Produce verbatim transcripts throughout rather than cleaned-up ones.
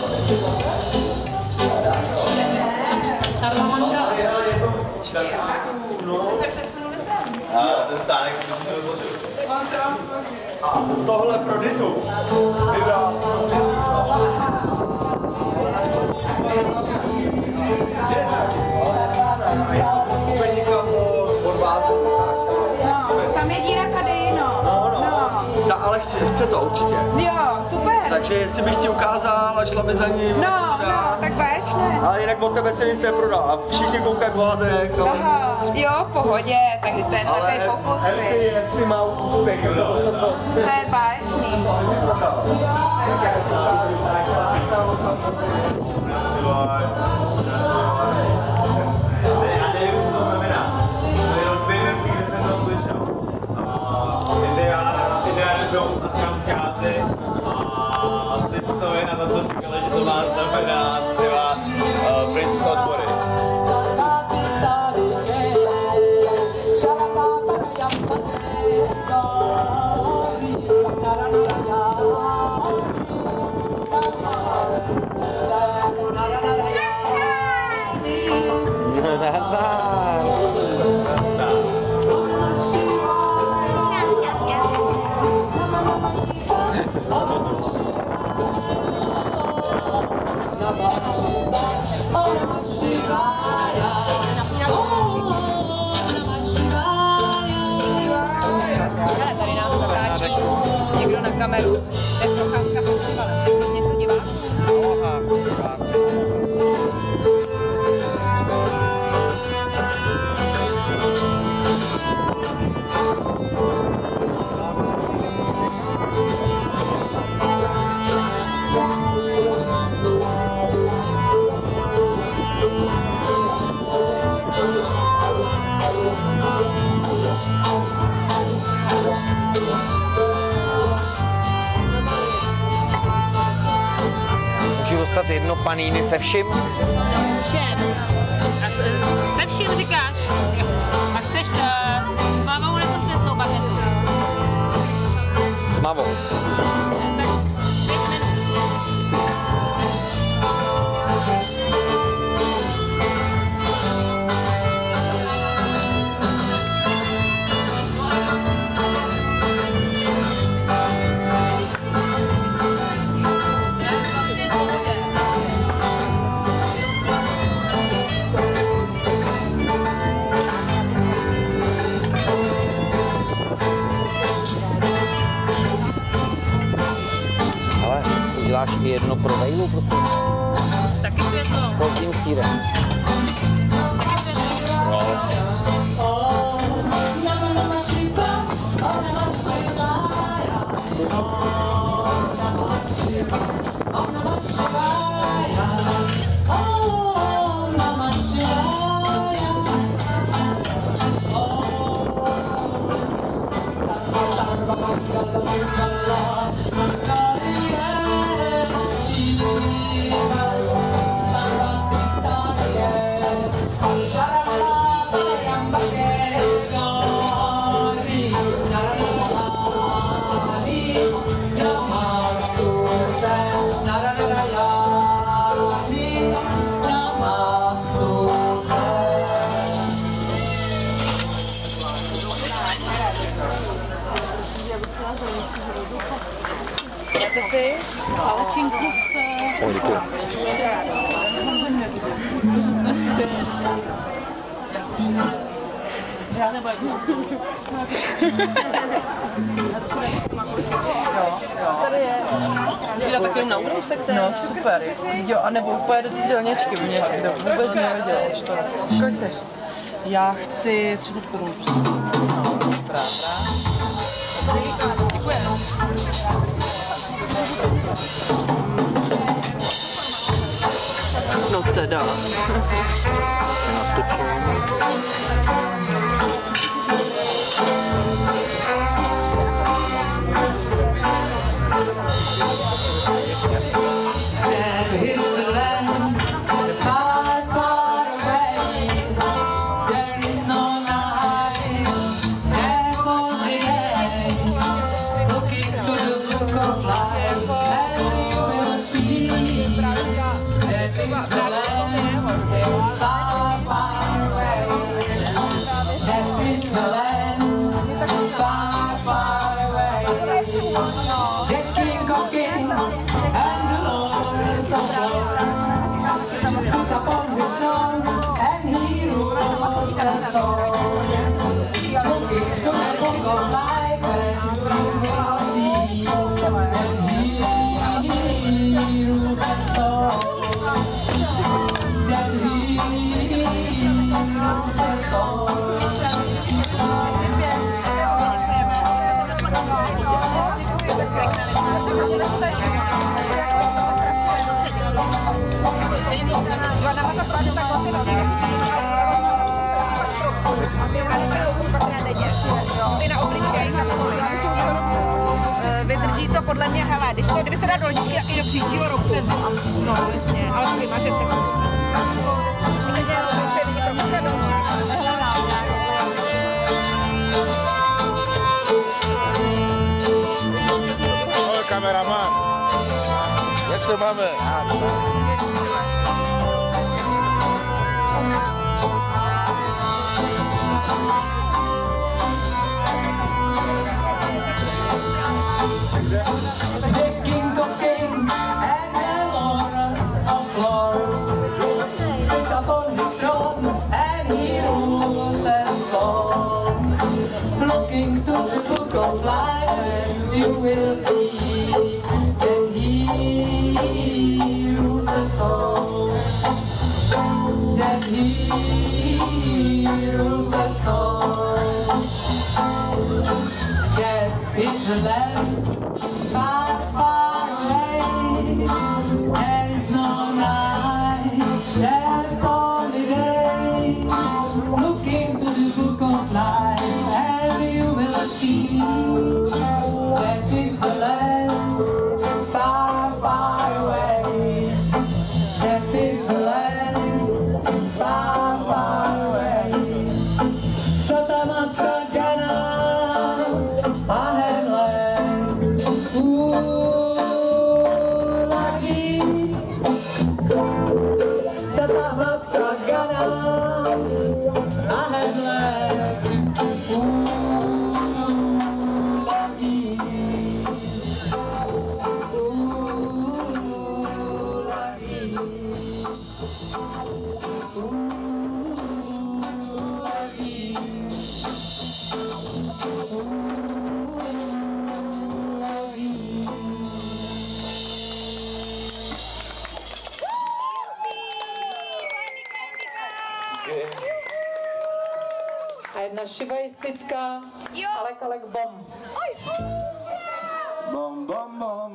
Jste se přesunuli sem? A ten stánek si to vytvořil. On se vám složil. A tohle pro Ditu. Vybral jsem Tam je díra kady, no. No, no. Ta, ale chce, chce to určitě. Jo, super. Takže jestli bych ti ukázal a šla by za ním. No, no, tak báječné. Ale jinak od tebe se nic neprodá. A všichni koukají po hadrech. Ale... Aha, jo, v pohodě, tak tenhle tady pokus. Hefty, hefty má úspěch. To, jsem to... To je báječný. Já nevím, co to znamená. To je jenom dvě věci, kde jsem to slyšel. Indiana, Indiana Jones a kam schází. A Simpsonovi na to říkali, že to má znamená třeba uh, Prince of Bory. Nazdar. Ale tady nás natáčí někdo na kameru. To je procházka festivalem. Chceš něco dívat? Aha, diváci. Můžu dostat jedno paníny se vším? Všem. A co, se vším říkáš? Jo. A chceš uh, s mavou nebo světlou bagetu? S mavou. Tak pět minut. Uděláš i jedno pro vejlu, prosím? Taky světlo. S pozdním sýrem. Taky světlo. No. Dáte si palačinku s... O, děkuji. Já nebo jak... Tady je. Můžu dát takovým na úrousek? No super, jo, a nebo úplně do té zelněčky, mě vůbec nevěděl, že to nechceš. Kolik chceš? Já chci třicet korun. No, dobrá, dobrá. Děkuji. No teda. Právě Vydrží to podle mě, hele, když to, kdybyste dali do ledničky, tak i do příštího roku. No, jasně, ale to vymažete si. Někde je obličej, není promlukat do očí. Ahoj, kameraman. Jak se máme? The king of kings and the lord of lords sit upon his throne and he rules the storm. Looking to the book of life and you will see that he rules the storm. That he rules the storm. Death is the land. Far, far away, there is no night, there is only day. Looking to the book of life, and you will see that is the land. Far, far away, that is the land. Far, far away. Satamat Sagana, I have land. Ooh, lagi Satamat Sagana, I have land. Ooh, lagi Ooh, lagi Ooh, lagi A jedna šivaistická, Alek Alek Bom. Bom, bom, bom.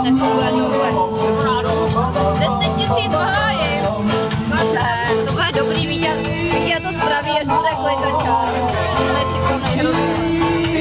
nefunguje to vůbec. deset tisíc hájím. To bude dobrý vidět. Vidět to spraví, až bude klejta čas. To je všechno nejlepší.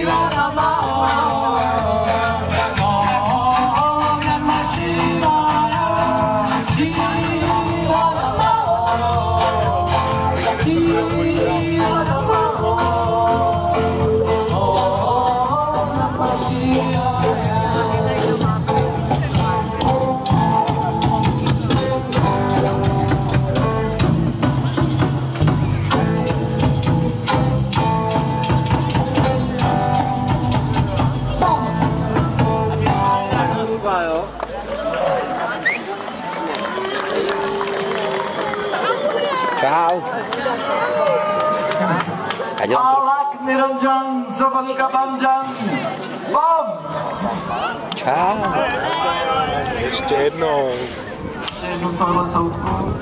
Čau. A dělám to. Alak Niranjan, Zavanika Banjan. Bom! Čau. Ještě jednou. Ještě jednou z tohohle soudku.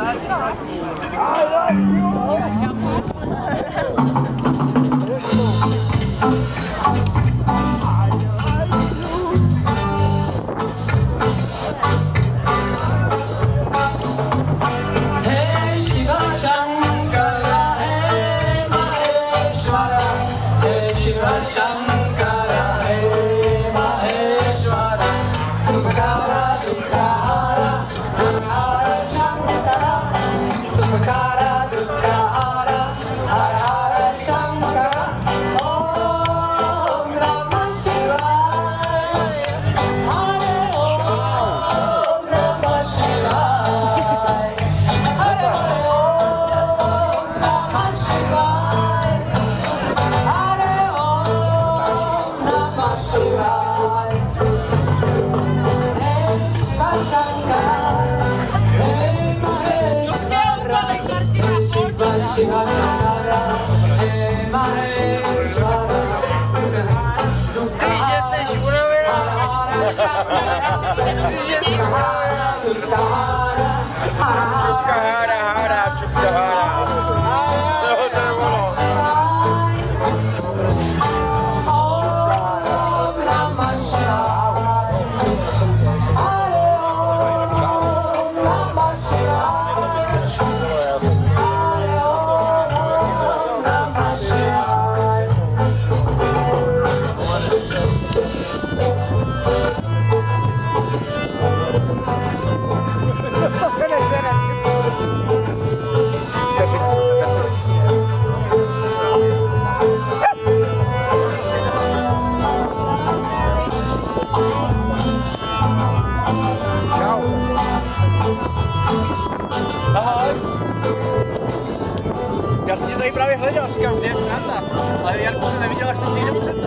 Čupka hára, hára, čupka hára. Toho to nebylo. Já jsem tě tady právě hledal, říkám, kde je Franta, ale Jarku jsem neviděl, až jsem si ji nepřetal.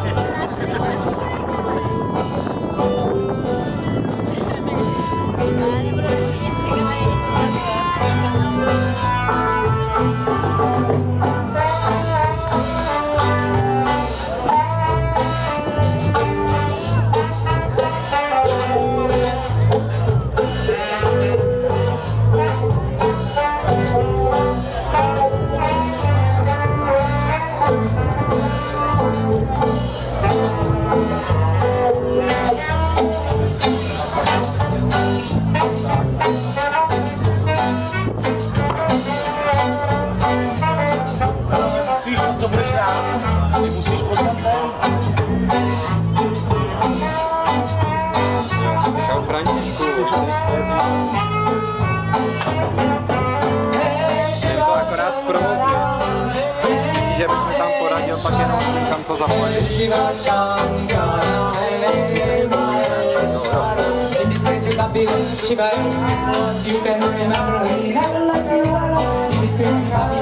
Co budeš rád? Ty musíš poznat se. Čau Františku. Je to akorát z provozu. Myslíš, že bychom tam poradil, pak jenom kam to zaplatit?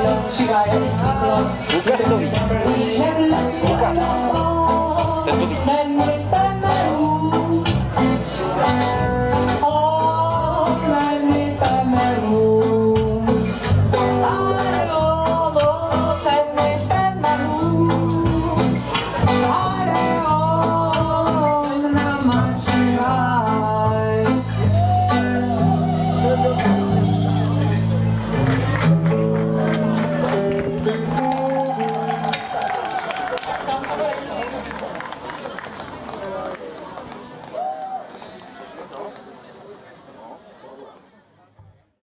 Lukas to ví. Lukas. Ten to ví.